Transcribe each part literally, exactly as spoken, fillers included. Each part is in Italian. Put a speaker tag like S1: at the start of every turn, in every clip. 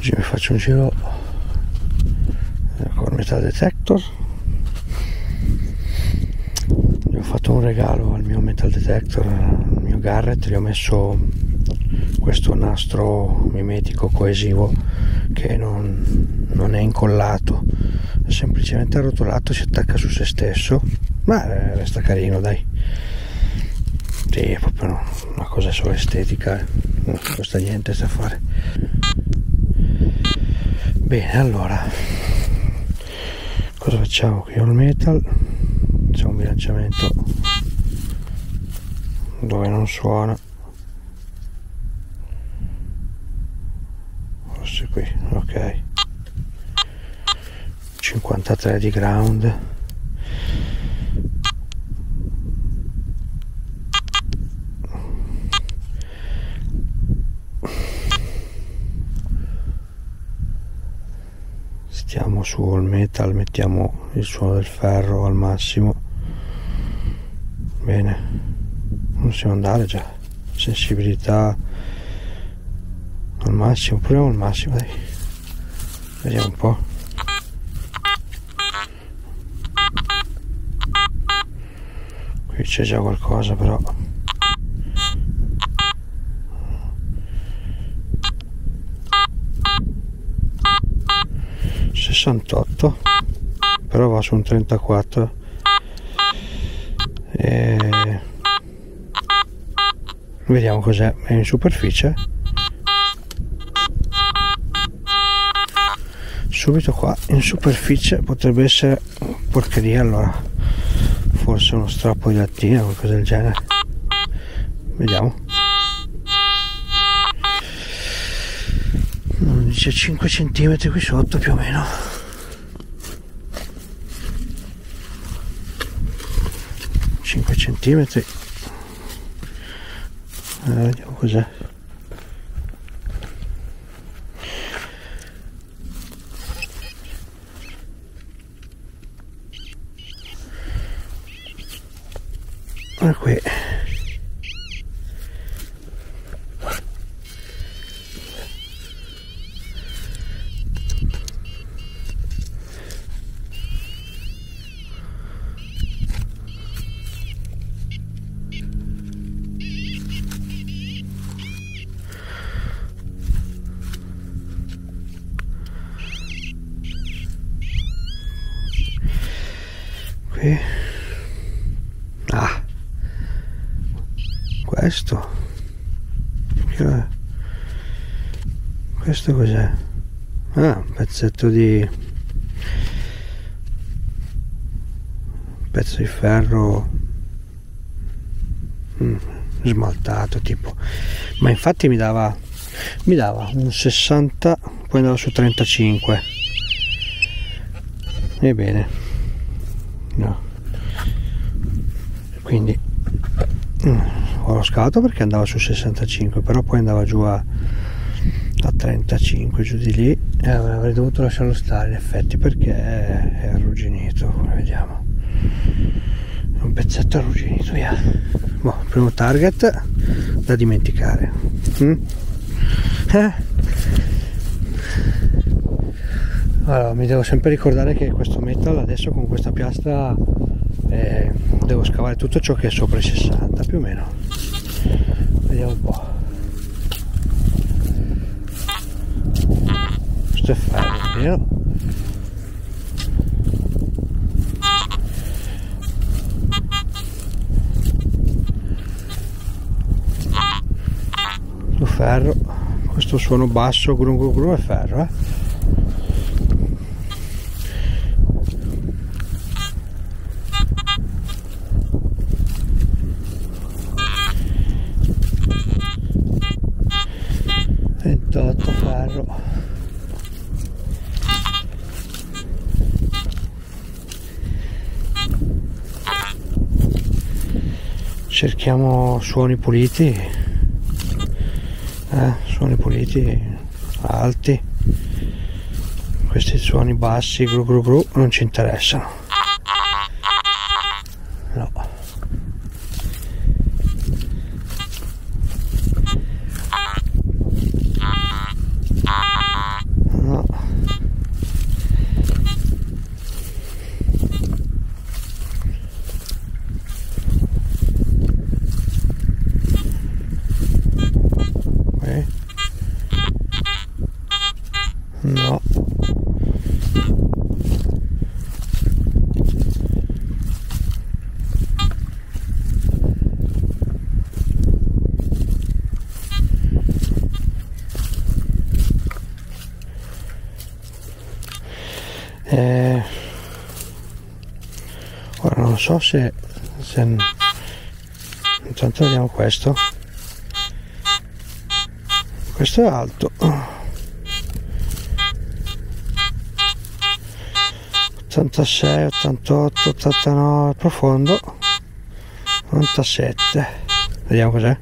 S1: Oggi mi faccio un giro con il metal detector. Gli ho fatto un regalo al mio metal detector, al mio Garrett, gli ho messo questo nastro mimetico coesivo che non, non è incollato, è semplicemente arrotolato, si attacca su se stesso, ma resta carino, dai. Sì, è proprio una cosa solo estetica, eh. Non costa niente da fare. Bene, allora cosa facciamo qui? Ho il metal, c'è un bilanciamento dove non suona, forse qui, ok, cinquantatré di ground. Stiamo sul metal, mettiamo il suono del ferro al massimo. Bene, non possiamo andare già, sensibilità al massimo, proviamo al massimo, dai, vediamo un po'. Qui c'è già qualcosa però. sessantotto, però va su un trentaquattro. E vediamo cos'è. È in superficie. Subito qua in superficie potrebbe essere porcheria, allora forse uno strappo di lattina o qualcosa del genere. Vediamo. Dice cinque centimetri qui sotto più o meno. cinque centimetri. Eh, vediamo cos'è. E qui. Qui. Ah, questo questo cos'è? Ah, un pezzetto di pezzo di ferro mm, smaltato tipo, ma infatti mi dava mi dava un sessanta, poi andava su trentacinque. Ebbene, no, quindi mm, ho lo scavato perché andava su sessantacinque, però poi andava giù a, a trentacinque, giù di lì, e avrei dovuto lasciarlo stare in effetti perché è, è arrugginito, come vediamo, è un pezzetto arrugginito, via. Boh, primo target da dimenticare. mm? eh? Allora, mi devo sempre ricordare che questo metal adesso con questa piastra eh, devo scavare tutto ciò che è sopra i sessanta più o meno. Vediamo un po'. Questo è ferro, vero? Questo ferro, questo suono basso gru gru gru è ferro, eh? ventotto ferro. Cerchiamo suoni puliti, eh, suoni puliti alti. Questi suoni bassi gru gru gru non ci interessano, no. No. Eh, ora non so se, se intanto vediamo questo questo è alto, ottantasei, ottantotto, ottantanove, profondo novantasette, vediamo cos'è.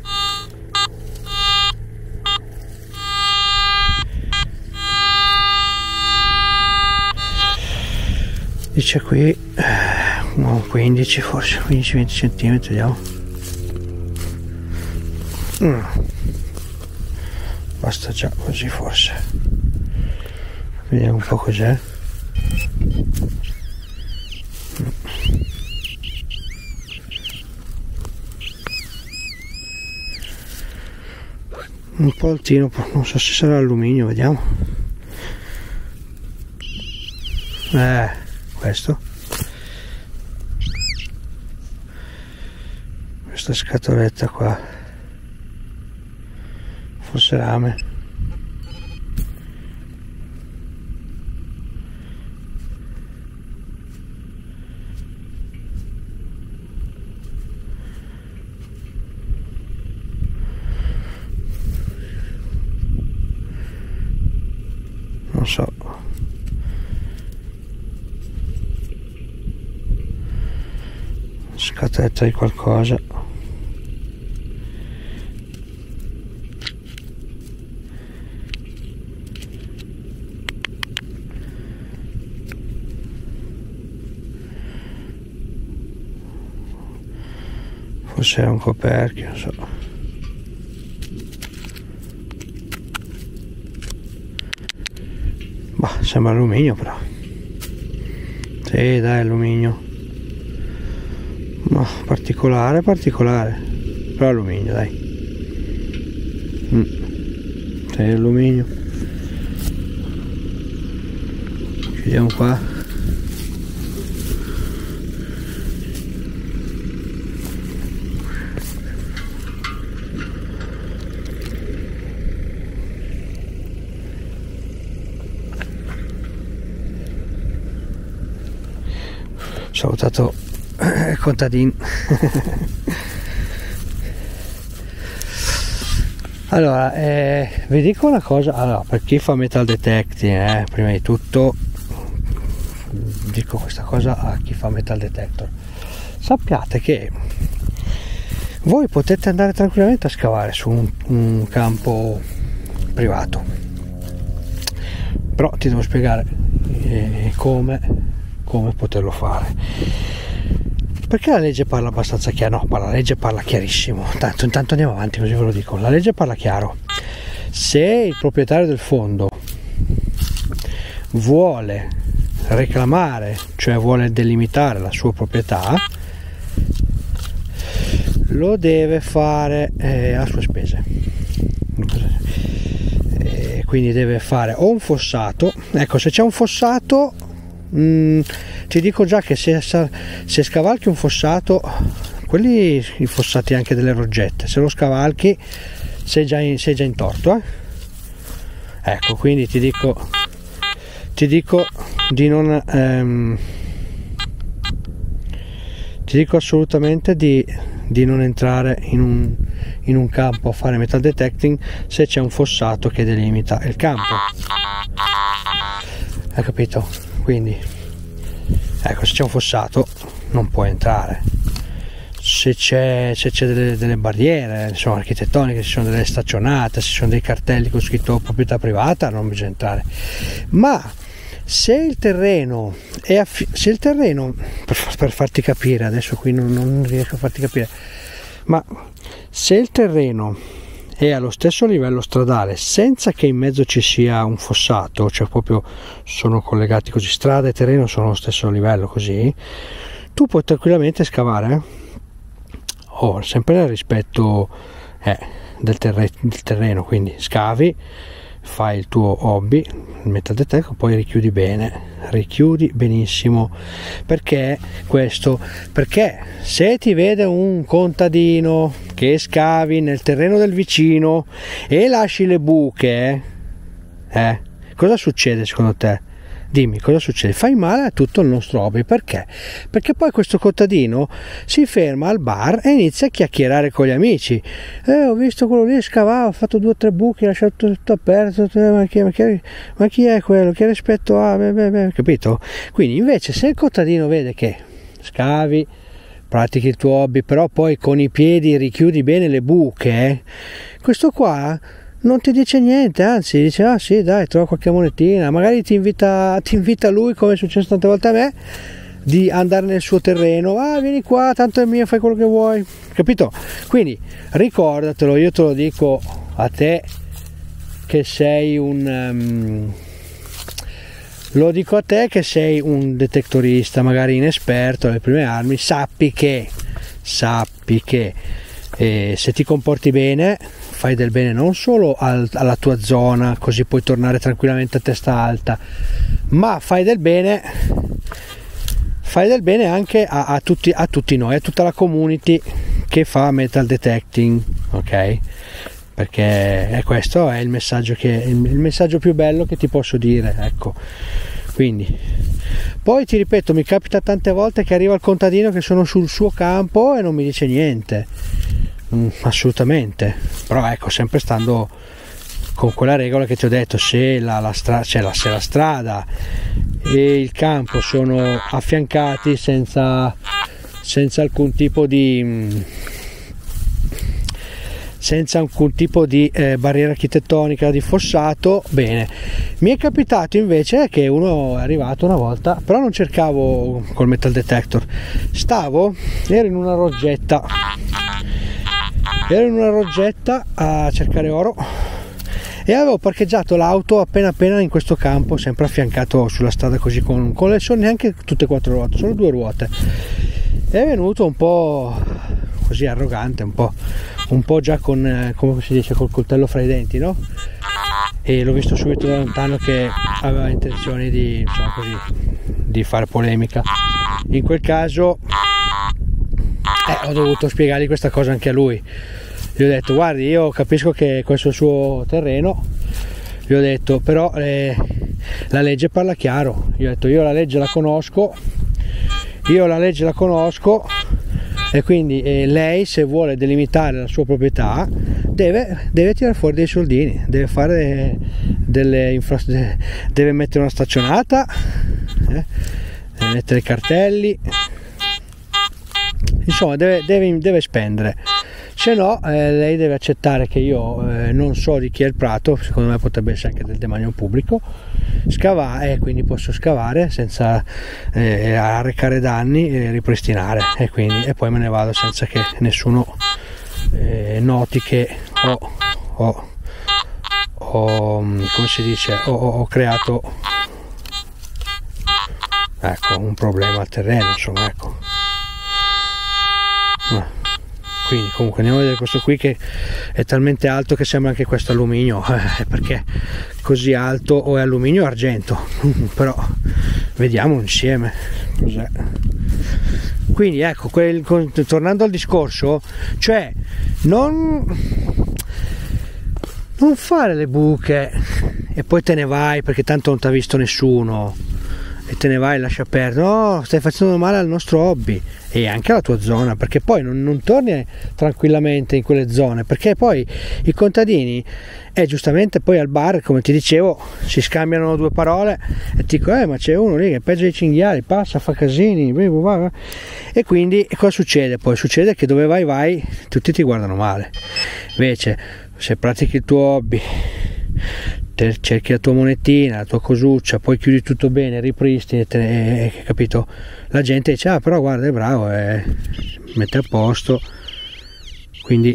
S1: Dice qui no, quindici, forse quindici venti centimetri, vediamo. Mm. Basta già così forse. Vediamo un po' cos'è. Un po' altino, non so se sarà alluminio, vediamo. Eh questo, questa scatoletta qua, forse rame. Non so. Scatoletta di qualcosa. Forse è un coperchio, non so. Bah, sembra alluminio però. Sì, dai, alluminio. Ma particolare, particolare, però alluminio, dai. Mm. Sì, alluminio. Chiudiamo qua. Ho salutato il contadino. Allora, eh, vi dico una cosa. Allora, per chi fa metal detecting, eh, prima di tutto dico questa cosa a chi fa metal detector: sappiate che voi potete andare tranquillamente a scavare su un, un campo privato, però ti devo spiegare eh, come come poterlo fare, perché la legge parla abbastanza chiaro. No, la legge parla chiarissimo. Tanto intanto andiamo avanti, così ve lo dico. La legge parla chiaro: se il proprietario del fondo vuole reclamare, cioè vuole delimitare la sua proprietà, lo deve fare eh, a sue spese. E quindi deve fare o un fossato. Ecco, se c'è un fossato, Mm, ti dico già che se, se scavalchi un fossato, quelli i fossati anche delle roggette, se lo scavalchi sei già in, sei già in torto, eh? Ecco, quindi ti dico ti dico di non ehm, ti dico assolutamente di, di non entrare in un, in un campo a fare metal detecting se c'è un fossato che delimita il campo, hai capito? Quindi ecco, se c'è un fossato non può entrare. Se c'è, se c'è delle, delle barriere, insomma, architettoniche, se ci sono delle staccionate, se ci sono dei cartelli con scritto proprietà privata, non bisogna entrare. Ma se il terreno è affi- se il terreno per, per farti capire, adesso qui non, non riesco a farti capire, ma se il terreno è allo stesso livello stradale senza che in mezzo ci sia un fossato, cioè proprio sono collegati così, strada e terreno sono allo stesso livello, così tu puoi tranquillamente scavare, eh? Oh, sempre nel rispetto eh, del, terre- del terreno, quindi scavi fai il tuo hobby, il metal detector, poi richiudi bene, richiudi benissimo. Perché questo? Perché se ti vede un contadino che scavi nel terreno del vicino e lasci le buche, eh, cosa succede secondo te? Dimmi cosa succede? Fai male a tutto il nostro hobby. Perché? Perché poi questo contadino si ferma al bar e inizia a chiacchierare con gli amici. Eh, ho visto quello lì scavava, ha fatto due o tre buchi, ha lasciato tutto aperto. Ma chi, ma chi, ma chi è quello? Che rispetto ha? Beh, beh, beh. Capito? Quindi invece se il contadino vede che scavi, pratichi il tuo hobby, però poi con i piedi richiudi bene le buche, eh, questo qua non ti dice niente, anzi dice ah sì dai, trova qualche monetina, magari ti invita, ti invita lui, come è successo tante volte a me, di andare nel suo terreno, ah vieni qua, tanto è mio, fai quello che vuoi, capito? Quindi ricordatelo, io te lo dico a te che sei un um, lo dico a te che sei un detectorista magari inesperto alle prime armi, sappi che sappi che eh, se ti comporti bene fai del bene non solo al, alla tua zona, così puoi tornare tranquillamente a testa alta, ma fai del bene fai del bene anche a, a, tutti, a tutti noi, a tutta la community che fa metal detecting, ok? Perché è questo è il messaggio che il, il messaggio più bello che ti posso dire, ecco. Quindi poi ti ripeto, mi capita tante volte che arriva il contadino che sono sul suo campo e non mi dice niente. Mm, assolutamente, però ecco, sempre stando con quella regola che ti ho detto, se la, la, stra- cioè la, se la strada e il campo sono affiancati senza, senza alcun tipo di senza alcun tipo di eh, barriera architettonica, di fossato, bene. Mi è capitato invece che uno è arrivato una volta, però non cercavo col metal detector, stavo ero in una roggetta ero in una roggetta a cercare oro e avevo parcheggiato l'auto appena appena in questo campo, sempre affiancato sulla strada così con, con le sono neanche tutte e quattro ruote, solo due ruote. È venuto un po' così arrogante, un po', un po' già con, eh, come si dice, col coltello fra i denti, no? E l'ho visto subito da lontano che aveva intenzione di, insomma, così, di fare polemica. In quel caso eh, ho dovuto spiegargli questa cosa anche a lui. Gli ho detto guardi, io capisco che questo è il suo terreno, gli ho detto però eh, la legge parla chiaro, gli ho detto io la legge la conosco io la legge la conosco e quindi eh, lei se vuole delimitare la sua proprietà deve, deve tirare fuori dei soldini, deve fare delle infra- deve mettere una staccionata, eh, deve mettere cartelli, insomma deve, deve, deve spendere, se no eh, lei deve accettare che io eh, non so di chi è il prato, secondo me potrebbe essere anche del demanio pubblico, scavare, e eh, quindi posso scavare senza eh, arrecare danni e ripristinare, e quindi e poi me ne vado senza che nessuno eh, noti che ho, ho, ho come si dice ho, ho creato ecco un problema al terreno, insomma, ecco. Quindi comunque andiamo a vedere questo qui che è talmente alto che sembra anche questo alluminio, eh, perché così alto o è alluminio o argento, però vediamo insieme cos'è. Quindi ecco, quel, tornando al discorso, cioè non, non fare le buche e poi te ne vai perché tanto non ti ha visto nessuno e te ne vai e lascia perdere, no, stai facendo male al nostro hobby e anche alla tua zona, perché poi non, non torni tranquillamente in quelle zone, perché poi i contadini e eh, giustamente poi al bar, come ti dicevo, si scambiano due parole e ti dico eh ma c'è uno lì che è peggio dei cinghiali, passa, fa casini, e quindi cosa succede? Poi succede che dove vai vai tutti ti guardano male. Invece se pratichi il tuo hobby, cerchi la tua monetina, la tua cosuccia, poi chiudi tutto bene, ripristini, te, eh, capito? La gente dice ah però guarda è bravo, eh, mette a posto, quindi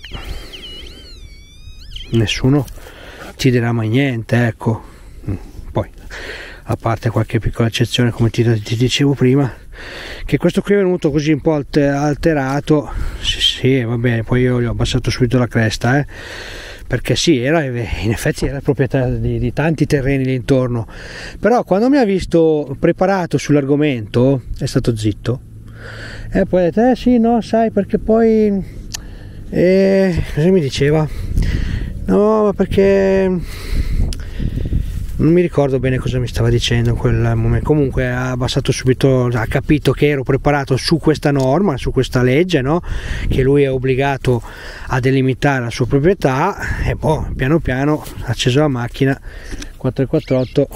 S1: nessuno ti dirà mai niente, ecco. Poi a parte qualche piccola eccezione, come ti, ti dicevo prima, che questo qui è venuto così un po' alterato, sì, sì va bene, poi io gli ho abbassato subito la cresta, eh. perché sì, era, in effetti era proprietà di, di tanti terreni lì intorno, però quando mi ha visto preparato sull'argomento è stato zitto, e poi ha detto eh sì, no, sai, perché poi eh, cosa mi diceva? No, ma perché non mi ricordo bene cosa mi stava dicendo in quel momento. Comunque ha abbassato subito, ha capito che ero preparato su questa norma, su questa legge, no? Che lui è obbligato a delimitare la sua proprietà, e poi piano piano ha acceso la macchina quattrocentoquarantotto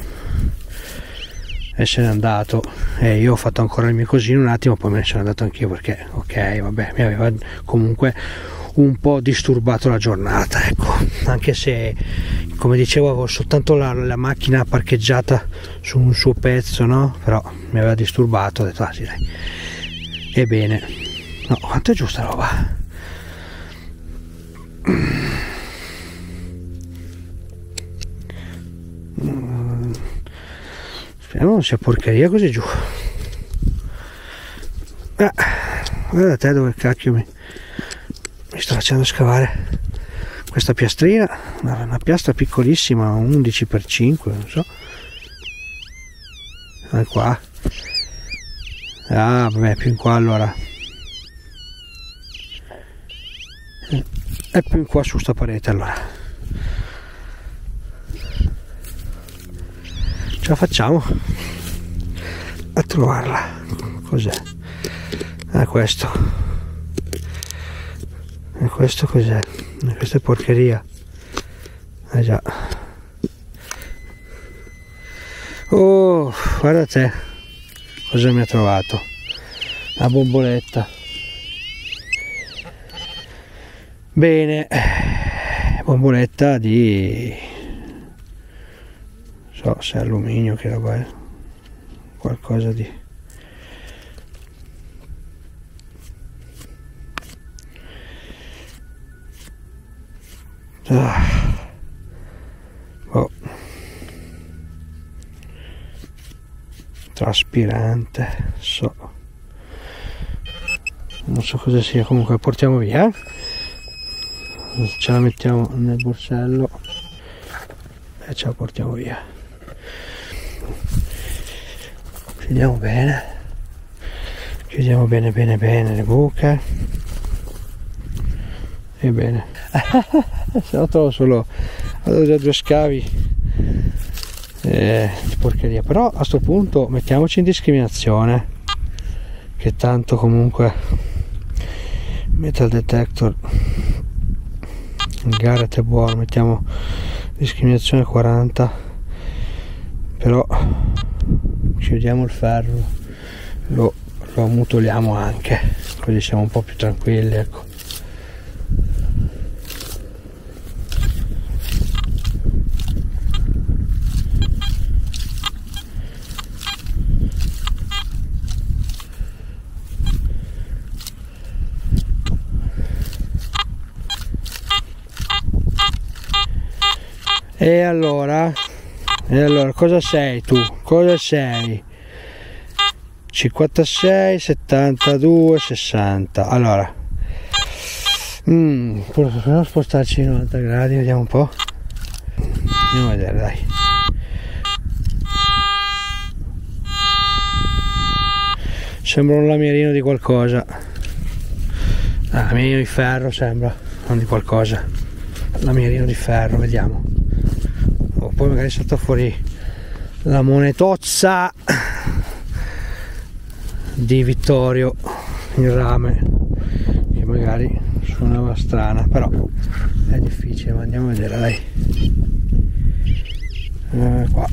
S1: e se n'è andato, e io ho fatto ancora il mio cosino un attimo, poi me ne sono andato anch'io perché ok, vabbè, mi aveva comunque un po' disturbato la giornata, ecco, anche se come dicevo avevo soltanto la, la macchina parcheggiata su un suo pezzo, no? Però mi aveva disturbato, ho detto ah sì dai, ebbene, no, quanto è giusta roba. Speriamo non sia porcheria così giù. Ah, guarda te dove cacchio mi mi sto facendo scavare questa piastrina, una, una piastra piccolissima, undici per cinque, non so. Ah, qua. Ah, vabbè, più in qua allora. È più in qua su sta parete allora. Ce la facciamo a trovarla. Cos'è? Ah, questo. E questo cos'è? Questa è porcheria. Eh già. Oh, guarda te cosa mi ha trovato. La bomboletta. Bene, bomboletta di, so se è alluminio, che roba è, qualcosa di, ah. Oh. Traspirante, so, non so cosa sia, comunque la portiamo via, ce la mettiamo nel borsello e ce la portiamo via. Chiudiamo bene, chiudiamo bene bene bene le buche, e bene. Se no trovo solo, ho già due scavi eh, di porcheria, però a sto punto mettiamoci in discriminazione, che tanto comunque metal detector Garrett è buono, mettiamo discriminazione quaranta, però chiudiamo il ferro, lo, lo ammutoliamo anche, così siamo un po' più tranquilli, ecco. E allora, e allora cosa sei tu? Cosa sei? cinquantasei, settantadue, sessanta. Allora, mm, proviamo a spostarci novanta gradi, vediamo un po'. Andiamo a vedere, dai. Sembra un lamierino di qualcosa. Ah, lamierino di ferro sembra, non di qualcosa. Lamierino di ferro, vediamo. O poi magari salta fuori la monetozza di Vittorio in rame, che magari suonava strana, però è difficile, ma andiamo a vedere, dai. Eh, qua.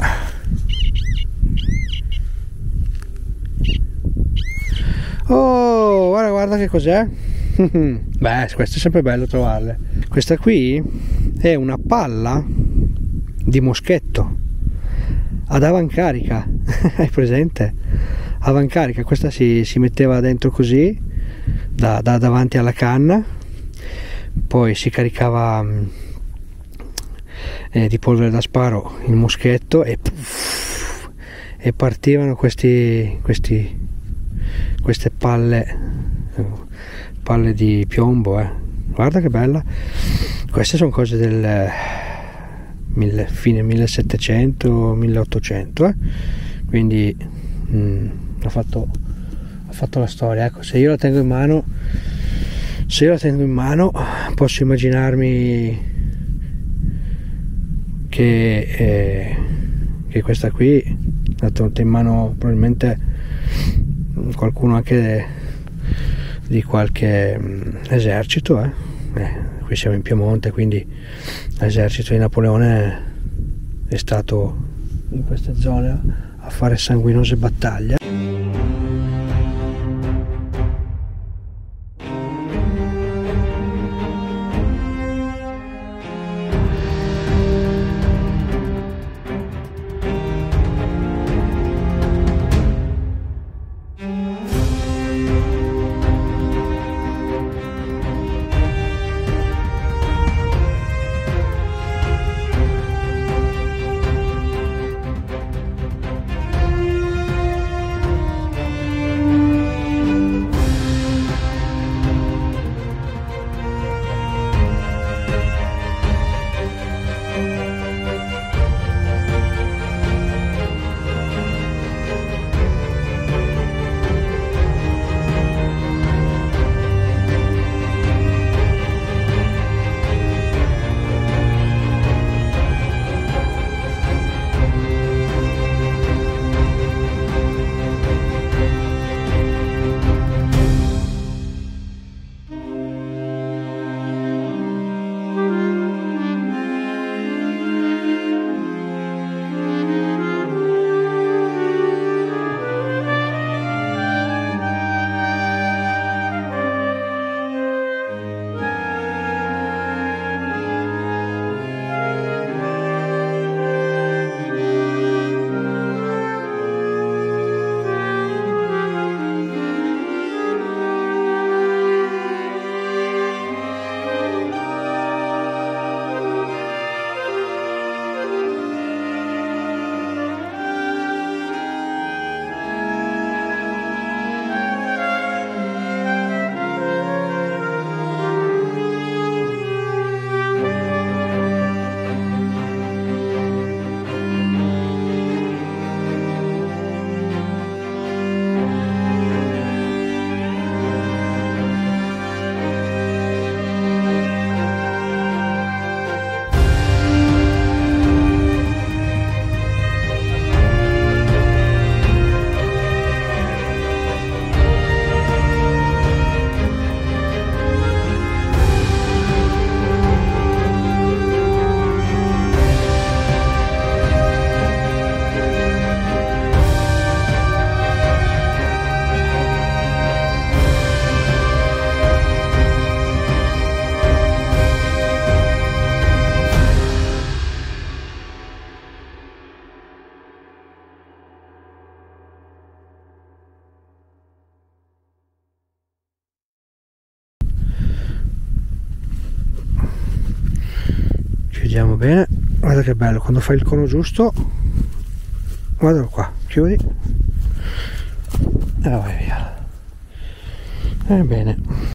S1: Oh, guarda, guarda che cos'è. Beh, questo è sempre bello trovarle. Questa qui è una palla di moschetto ad avancarica. Hai presente? Avancarica, questa si, si metteva dentro così da, da davanti alla canna, poi si caricava eh, di polvere da sparo il moschetto e, puff, e partivano questi, questi queste palle palle di piombo, eh. Guarda che bella. queste sono cose del mille, fine millesettecento milleottocento, eh? Quindi mh, ha fatto ha fatto la storia. Ecco, se io la tengo in mano se io la tengo in mano posso immaginarmi che, eh, che questa qui l'ha tenuta in mano probabilmente qualcuno anche di qualche mh, esercito, eh? Eh, qui siamo in Piemonte, quindi l'esercito di Napoleone è stato in queste zone a fare sanguinose battaglie. Vediamo bene, guarda che bello, quando fai il cono giusto, guardalo qua, chiudi e vai via. Ebbene,